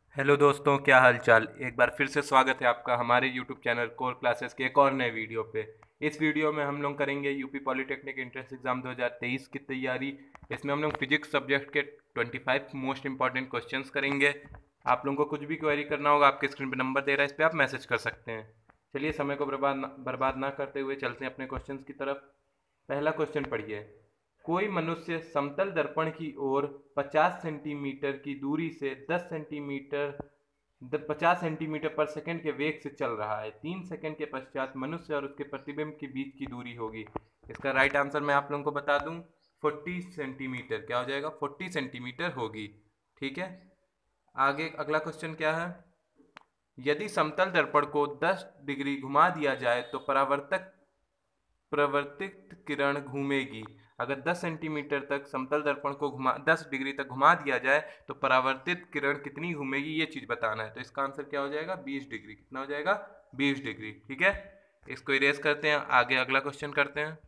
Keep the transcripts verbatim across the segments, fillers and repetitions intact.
Hello दोस्तों, क्या हाल चाल। एक बार फिर से स्वागत है आपका हमारे यूट्यूब चैनल कोर क्लासेस के एक और नए वीडियो पे। इस वीडियो में हम लोग करेंगे यूपी पॉलिटेक्निक एंट्रेंस एग्जाम दो हज़ार तेईस की तैयारी। इसमें हम लोग फिजिक्स सब्जेक्ट के पच्चीस मोस्ट इंपॉर्टेंट क्वेश्चंस करेंगे। आप लोगों को कुछ भी क्वेरी करना होगा, आपके स्क्रीन पर नंबर दे रहा है, इस पर आप मैसेज कर सकते हैं। चलिए समय को बर्बाद ना बर्बाद ना करते हुए चलते हैं अपने क्वेश्चन की तरफ। पहला क्वेश्चन पढ़िए। कोई मनुष्य समतल दर्पण की ओर पचास सेंटीमीटर की दूरी से दस सेंटीमीटर पचास सेंटीमीटर पर सेकंड के वेग से चल रहा है। तीन सेकंड के पश्चात मनुष्य और उसके प्रतिबिंब के बीच की दूरी होगी। इसका राइट आंसर मैं आप लोगों को बता दूं, चालीस सेंटीमीटर। क्या हो जाएगा? चालीस सेंटीमीटर होगी। ठीक है, आगे अगला क्वेश्चन क्या है। यदि समतल दर्पण को दस डिग्री घुमा दिया जाए तो परावर्तक प्रवर्तित किरण घूमेगी। अगर दस सेंटीमीटर तक समतल दर्पण को घुमा दस डिग्री तक घुमा दिया जाए तो परावर्तित किरण कितनी घूमेगी, ये चीज बताना है। तो इसका आंसर क्या हो जाएगा? बीस डिग्री। कितना हो जाएगा? बीस डिग्री। ठीक है, इसको इरेज करते हैं, आगे अगला क्वेश्चन करते हैं।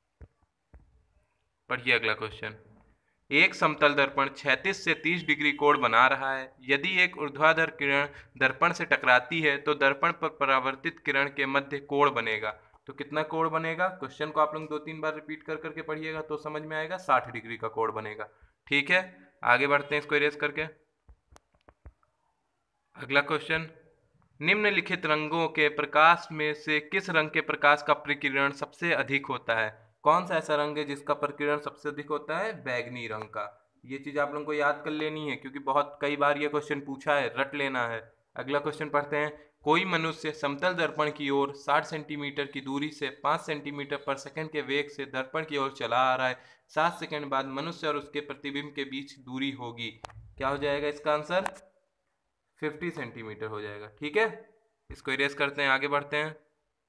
पढ़िए अगला क्वेश्चन। एक समतल दर्पण क्षैतिज से तीस डिग्री कोण बना रहा है। यदि एक ऊर्ध्वाधर किरण दर्पण से टकराती है तो दर्पण पर परावर्तित किरण के मध्य कोण बनेगा। तो कितना कोण बनेगा? क्वेश्चन को आप लोग दो तीन बार रिपीट कर करके पढ़िएगा तो समझ में आएगा। साठ डिग्री का कोण बनेगा। ठीक है, आगे बढ़ते हैं इसको इरेज करके। अगला क्वेश्चन। निम्नलिखित रंगों के प्रकाश में से किस रंग के प्रकाश का प्रकीर्णन सबसे अधिक होता है? कौन सा ऐसा रंग है जिसका प्रकीर्णन सबसे अधिक होता है? बैगनी रंग का। ये चीज आप लोगों को याद कर लेनी है क्योंकि बहुत कई बार ये क्वेश्चन पूछा है, रट लेना है। अगला क्वेश्चन पढ़ते हैं। कोई मनुष्य समतल दर्पण की ओर साठ सेंटीमीटर की दूरी से पाँच सेंटीमीटर पर सेकंड के वेग से दर्पण की ओर चला आ रहा है। सात सेकंड बाद मनुष्य और उसके प्रतिबिंब के बीच दूरी होगी। क्या हो जाएगा इसका आंसर? पचास सेंटीमीटर हो जाएगा। ठीक है, इसको इरेज करते हैं, आगे बढ़ते हैं।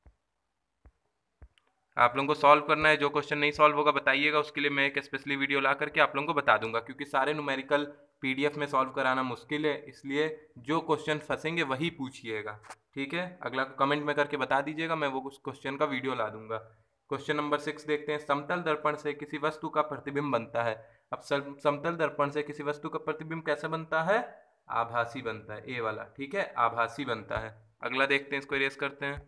आप लोगों को सॉल्व करना है। जो क्वेश्चन नहीं सॉल्व होगा बताइएगा, उसके लिए मैं एक स्पेशली वीडियो ला करके आप लोगों को बता दूंगा, क्योंकि सारे न्यूमेरिकल पीडीएफ में सॉल्व कराना मुश्किल है, इसलिए जो क्वेश्चन फंसेंगे वही पूछिएगा। ठीक है, अगला कमेंट में करके बता दीजिएगा, मैं वो उस क्वेश्चन का वीडियो ला दूंगा। क्वेश्चन नंबर सिक्स देखते हैं। समतल दर्पण से किसी वस्तु का प्रतिबिंब बनता है। अब समतल दर्पण से किसी वस्तु का प्रतिबिंब कैसे बनता है? आभासी बनता है, ए वाला। ठीक है, आभासी बनता है। अगला देखते हैं, इसको इरेज करते हैं।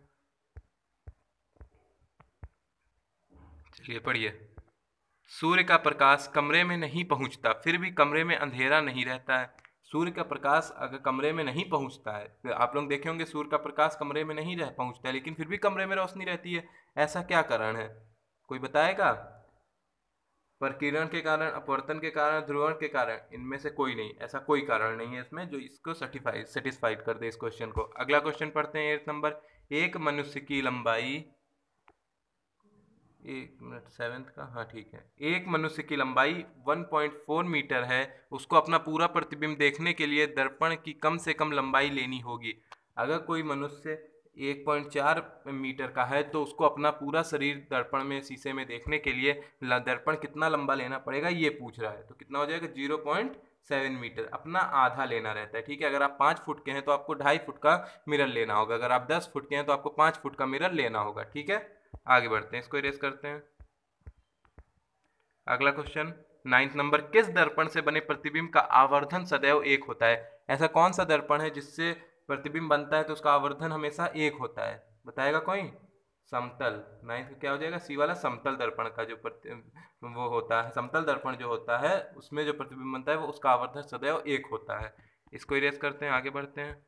चलिए पढ़िए। सूर्य का प्रकाश कमरे में नहीं पहुंचता, फिर भी कमरे में अंधेरा नहीं रहता है। सूर्य का प्रकाश अगर कमरे में नहीं पहुंचता है, तो आप लोग देखे होंगे सूर्य का प्रकाश कमरे में नहीं रह पहुंचता है, लेकिन फिर भी कमरे में रोशनी रहती है। ऐसा क्या कारण है? कोई बताएगा? प्रकीर्णन के कारण, अपवर्तन के कारण, ध्रुवण के कारण? इनमें से कोई नहीं। ऐसा कोई कारण नहीं है इसमें जो इसको सर्टिफाइड सेटिस्फाइड कर दे इस क्वेश्चन को। अगला क्वेश्चन पढ़ते हैं, एट नंबर। एक मनुष्य की लंबाई एक मिनट, सेवेंथ का, हाँ ठीक है। एक मनुष्य की लंबाई एक पॉइंट चार मीटर है। उसको अपना पूरा प्रतिबिंब देखने के लिए दर्पण की कम से कम लंबाई लेनी होगी। अगर कोई मनुष्य एक पॉइंट चार मीटर का है तो उसको अपना पूरा शरीर दर्पण में, शीशे में देखने के लिए दर्पण कितना लंबा लेना पड़ेगा, ये पूछ रहा है। तो कितना हो जाएगा? Zero point seven metre. अपना आधा लेना रहता है। ठीक है, अगर आप पाँच फुट के हैं तो आपको ढाई फुट का मिरर लेना होगा। अगर आप दस फुट के हैं तो आपको पाँच फुट का मिरर लेना होगा। ठीक है, आगे बढ़ते हैं, इसको इरेज करते हैं। अगला क्वेश्चन, नाइन्थ नंबर। किस दर्पण से बने प्रतिबिंब का आवर्धन सदैव एक होता है? ऐसा कौन सा दर्पण है जिससे प्रतिबिंब बनता है तो उसका आवर्धन हमेशा एक होता है? बताएगा कोई? समतल। नाइन्थ क्या हो जाएगा? सी वाला। समतल दर्पण का जो प्रति वो होता है, समतल दर्पण जो होता है उसमें जो प्रतिबिंब बनता है वो उसका आवर्धन सदैव एक होता है। इसको इरेज करते हैं, आगे बढ़ते हैं।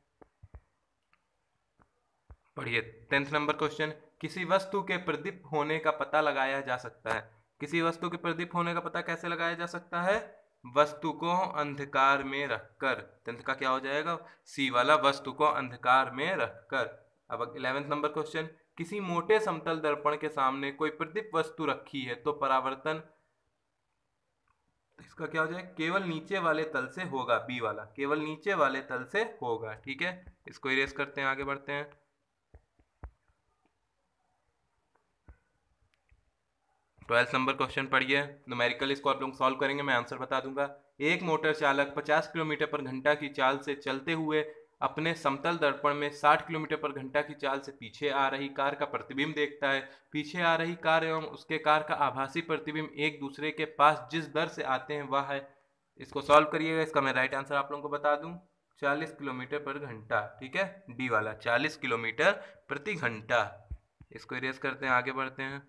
पढ़िए टेंथ नंबर क्वेश्चन। किसी वस्तु के प्रदीप होने का पता लगाया जा सकता है। किसी वस्तु के प्रदीप होने का पता कैसे लगाया जा सकता है? वस्तु को अंधकार में रखकर। टेंथ का क्या हो जाएगा? सी वाला, वस्तु को अंधकार में रखकर। अब इलेवेंथ नंबर क्वेश्चन। किसी मोटे समतल दर्पण के सामने कोई प्रदीप वस्तु रखी है तो परावर्तन, इसका क्या हो जाएगा? केवल नीचे वाले तल से होगा। बी वाला, केवल नीचे वाले तल से होगा। ठीक है, इसको इरेज करते हैं, आगे बढ़ते हैं। ट्वेल्थ नंबर क्वेश्चन पढ़िए। न्यूमेरिकल इसको आप लोग सॉल्व करेंगे, मैं आंसर बता दूंगा। एक मोटर चालक पचास किलोमीटर पर घंटा की चाल से चलते हुए अपने समतल दर्पण में साठ किलोमीटर पर घंटा की चाल से पीछे आ रही कार का प्रतिबिंब देखता है। पीछे आ रही कार एवं उसके कार का आभासी प्रतिबिंब एक दूसरे के पास जिस दर से आते हैं वह है। इसको सॉल्व करिएगा। इसका मैं राइट आंसर आप लोगों को बता दूं, चालीस किलोमीटर पर घंटा, ठीक है, डी वाला चालीस किलोमीटर प्रति घंटा। इसको इरेज करते हैं, आगे बढ़ते हैं।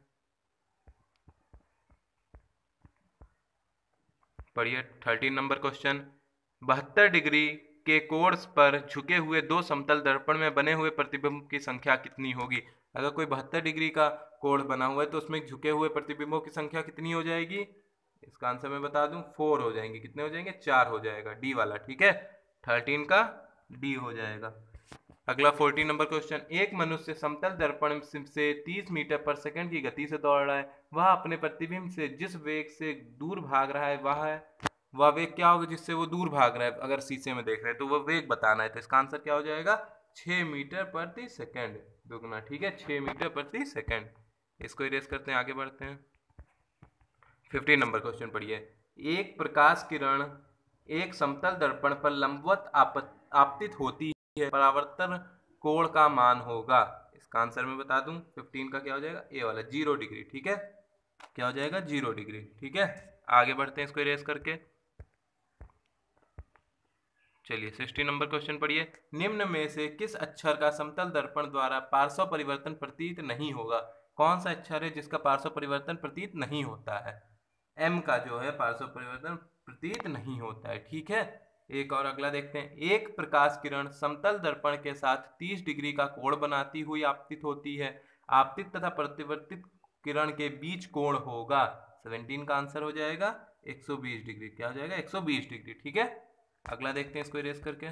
पढ़िए थर्टीन नंबर क्वेश्चन। बहत्तर डिग्री के कोण पर झुके हुए दो समतल दर्पण में बने हुए प्रतिबिंब की संख्या कितनी होगी? अगर कोई बहत्तर डिग्री का कोण बना हुआ है तो उसमें झुके हुए प्रतिबिंबों की संख्या कितनी हो जाएगी? इसका आंसर मैं बता दूं, फोर हो जाएंगे। कितने हो जाएंगे? चार हो जाएगा, डी वाला, ठीक है, थर्टीन का डी हो जाएगा। अगला फोर्टीन नंबर क्वेश्चन। एक मनुष्य समतल दर्पण से तीस मीटर पर सेकंड की गति से दौड़ रहा है। वह अपने प्रतिबिंब से जिस वेग से दूर भाग रहा है वह है वह वेग क्या होगा जिससे वो दूर भाग रहा है? अगर शीशे में देख रहे हैं तो वह वेग बताना है, तो इसका आंसर क्या हो जाएगा? छः मीटर प्रति सेकंड दुगना, ठीक है, छः मीटर प्रति सेकंड। इसको इरेज करते हैं, आगे बढ़ते हैं। फिफ्टीन नंबर क्वेश्चन पढ़िए। एक प्रकाश किरण एक समतल दर्पण पर लंबवत आपतित होती है, परावर्तन कोण का मान होगा। इसका आंसर मैं बता दूं, फिफ्टीन का क्या हो जाएगा? ए वाला, जीरो डिग्री, ठीक है, क्या हो जाएगा? जीरो डिग्री, ठीक है। आगे बढ़ते हैं इसको इरेज करके। चलिए सिक्सटी नंबर क्वेश्चन पढ़िए। निम्न में से किस अक्षर का समतल दर्पण द्वारा पार्श्व परिवर्तन प्रतीत नहीं होगा? कौन सा अक्षर है जिसका पार्श्व परिवर्तन प्रतीत नहीं होता है? एम का जो है पार्श्व परिवर्तन प्रतीत नहीं होता है, ठीक है। एक और अगला देखते हैं। एक प्रकाश किरण समतल दर्पण के साथ तीस डिग्री का कोण बनाती हुई आपतित होती है। आपतित तथा प्रतिवर्तित किरण के बीच कोण होगा। सत्रह का आंसर हो जाएगा एक सौ बीस डिग्री, क्या हो जाएगा? एक सौ बीस डिग्री, ठीक है। अगला देखते हैं इसको इरेज करके।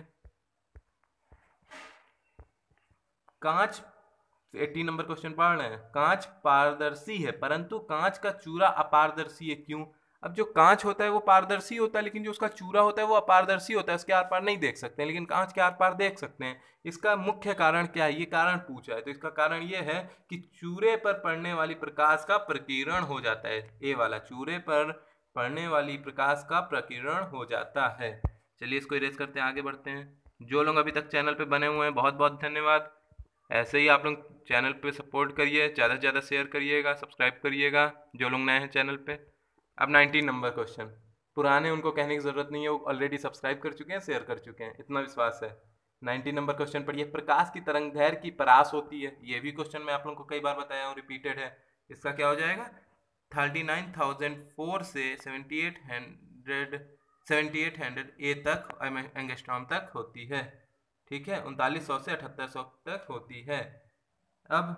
कांच, अस्सी नंबर क्वेश्चन पढ़ रहे हैं। कांच पारदर्शी है परंतु कांच का चूरा अपारदर्शी है, क्यों? अब जो कांच होता है वो पारदर्शी होता है, लेकिन जो उसका चूरा होता है वो अपारदर्शी होता है, उसके आर पार नहीं देख सकते हैं, लेकिन कांच के आर पार देख सकते हैं। इसका मुख्य कारण क्या है? ये कारण पूछा है, तो इसका कारण ये है कि चूरे पर पड़ने वाली प्रकाश का प्रकीर्णन हो जाता है। ए वाला, चूरे पर पड़ने वाली प्रकाश का प्रकीर्णन हो जाता है। चलिए इसको इरेज करते हैं, आगे बढ़ते हैं। जो लोग अभी तक चैनल पे बने हुए हैं बहुत बहुत धन्यवाद। ऐसे ही आप लोग चैनल पे सपोर्ट करिए, ज़्यादा से ज़्यादा शेयर करिएगा, सब्सक्राइब करिएगा जो लोग नए हैं चैनल पे। अब नाइनटीन नंबर क्वेश्चन। पुराने उनको कहने की ज़रूरत नहीं है, वो ऑलरेडी सब्सक्राइब कर चुके हैं, शेयर कर चुके हैं, इतना विश्वास है। नाइनटीन नंबर क्वेश्चन पढ़िए। प्रकाश की तरंग दैर्घ्य की परास होती है। ये भी क्वेश्चन मैं आप लोगों को कई बार बताया हूँ, रिपीटेड है। इसका क्या हो जाएगा? थर्टी नाइन थाउजेंड फोर से seventy eight hundred seventy eight hundred A तक एंगस्ट्रॉम तक होती है, ठीक है, उनतालीस सौ से अठहत्तर सौ तक होती है। अब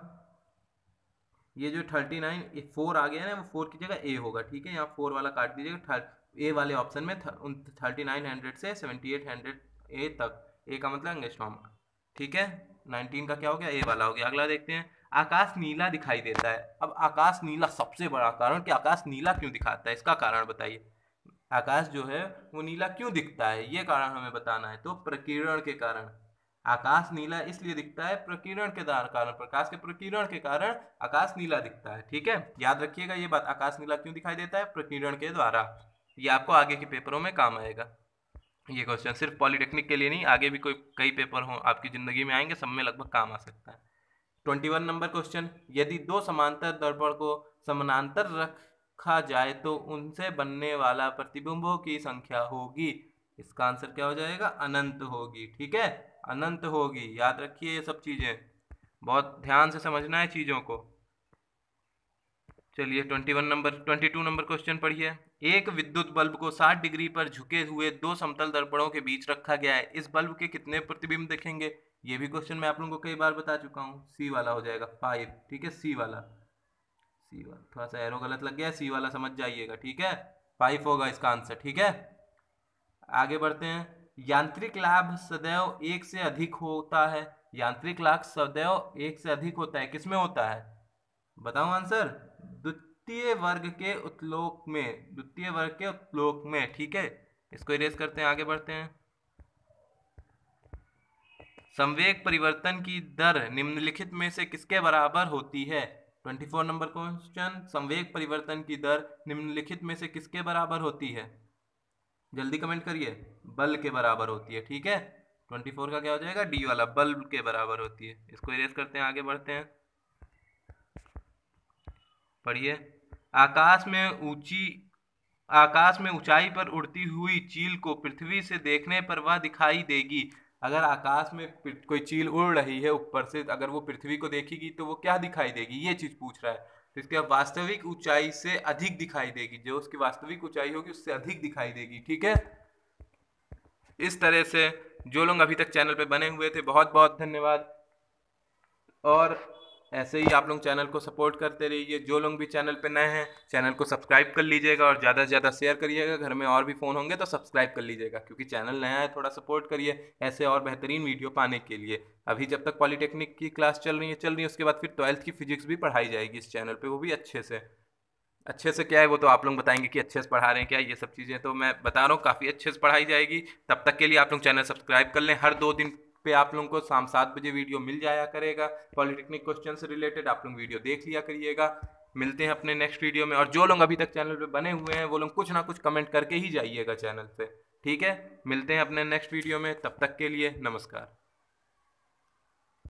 ये जो थर्टी नाइन फोर आ गया ना, वो फोर की जगह ए होगा, ठीक है, यहाँ फोर वाला काट दीजिएगा। ए वाले ऑप्शन में थर्टी नाइन हंड्रेड से सेवेंटी एट हंड्रेड ए तक, ए का मतलब एंगस्ट्रॉम, ठीक है। नाइनटीन का क्या हो गया? ए वाला हो गया। अगला देखते हैं। आकाश नीला दिखाई देता है। अब आकाश नीला, सबसे बड़ा कारण कि आकाश नीला क्यों दिखाता है, इसका कारण बताइए। आकाश जो है वो नीला क्यों दिखता है, ये कारण हमें बताना है। तो प्रकीर्णन के कारण आकाश नीला इसलिए दिखता है, प्रकीर्णन के कारण, प्रकाश के प्रकीर्णन के कारण आकाश नीला दिखता है, ठीक है। याद रखिएगा ये बात, आकाश नीला क्यों दिखाई देता है? प्रकीर्णन के द्वारा। ये आपको आगे के पेपरों में काम आएगा। ये क्वेश्चन सिर्फ पॉलिटेक्निक के लिए नहीं, आगे भी कोई कई पेपर हो आपकी जिंदगी में आएंगे, सब में लगभग काम आ सकता है। Twenty one number question. यदि दो समांतर दर्पण को समानांतर रखा जाए तो उनसे बनने वाला प्रतिबिंबों की संख्या होगी। इसका आंसर क्या हो जाएगा? अनंत होगी, ठीक है, अनंत होगी। याद रखिए ये सब चीजें, बहुत ध्यान से समझना है चीजों को। चलिए twenty one number twenty two number question पढ़िए। एक विद्युत बल्ब को साठ डिग्री पर झुके हुए दो समतल दर्पणों के बीच रखा गया है। इस बल्ब के कितने प्रतिबिंब दिखेंगे? ये भी क्वेश्चन मैं आप लोगों को कई बार बता चुका हूँ। सी वाला हो जाएगा फाइव, ठीक है, सी वाला, सी वाला थोड़ा सा एरो गलत लग गया है, सी वाला समझ जाइएगा, ठीक है, फाइव होगा इसका आंसर, ठीक है। आगे बढ़ते हैं। यांत्रिक लाभ सदैव एक से अधिक होता है। यांत्रिक लाभ सदैव एक से अधिक होता है, किसमें होता है? बताओ आंसर। द्वितीय वर्ग के उत्तोलक में, द्वितीय वर्ग के उत्तोलक में, ठीक है। इसको इरेज करते हैं, आगे बढ़ते हैं। संवेग परिवर्तन की दर निम्नलिखित में से किसके बराबर होती है? चौबीस नंबर क्वेश्चन। संवेग परिवर्तन की दर निम्नलिखित में से किसके बराबर होती है? जल्दी कमेंट करिए। बल के बराबर होती है, ठीक है। चौबीस का क्या हो जाएगा? डी वाला, बल्ब के बराबर होती है। इसको इरेज करते हैं, आगे बढ़ते हैं। पढ़िए। आकाश में ऊंची आकाश में ऊंचाई पर उड़ती हुई चील को पृथ्वी से देखने पर वह दिखाई देगी। अगर आकाश में पिर- कोई चील उड़ रही है ऊपर से, अगर वो पृथ्वी को देखेगी तो वो क्या दिखाई देगी, ये चीज पूछ रहा है। तो इसके बाद वास्तविक ऊंचाई से अधिक दिखाई देगी, जो उसकी वास्तविक ऊंचाई होगी उससे अधिक दिखाई देगी। ठीक है, इस तरह से जो लोग अभी तक चैनल पे बने हुए थे बहुत बहुत धन्यवाद। और ऐसे ही आप लोग चैनल को सपोर्ट करते रहिए। जो लोग भी चैनल पे नए हैं चैनल को सब्सक्राइब कर लीजिएगा और ज़्यादा से ज़्यादा शेयर करिएगा। घर में और भी फ़ोन होंगे तो सब्सक्राइब कर लीजिएगा, क्योंकि चैनल नया है, थोड़ा सपोर्ट करिए ऐसे और बेहतरीन वीडियो पाने के लिए। अभी जब तक पॉलीटेक्निक की क्लास चल रही है चल रही है उसके बाद फिर ट्वेल्थ की फिजिक्स भी पढ़ाई जाएगी इस चैनल पर, वो भी अच्छे से। अच्छे से क्या है वो तो आप लोग बताएंगे कि अच्छे से पढ़ा रहे हैं क्या, ये सब चीज़ें तो मैं बता रहा हूँ काफ़ी अच्छे से पढ़ाई जाएगी। तब तक के लिए आप लोग चैनल सब्सक्राइब कर लें। हर दो दिन पे आप लोगों को शाम सात बजे वीडियो मिल जाया करेगा पॉलिटेक्निक क्वेश्चन से रिलेटेड, आप लोग वीडियो देख लिया करिएगा। मिलते हैं अपने नेक्स्ट वीडियो में। और जो लोग अभी तक चैनल पे बने हुए हैं वो लोग कुछ ना कुछ कमेंट करके ही जाइएगा चैनल पे। ठीक है, मिलते हैं अपने नेक्स्ट वीडियो में, तब तक के लिए नमस्कार।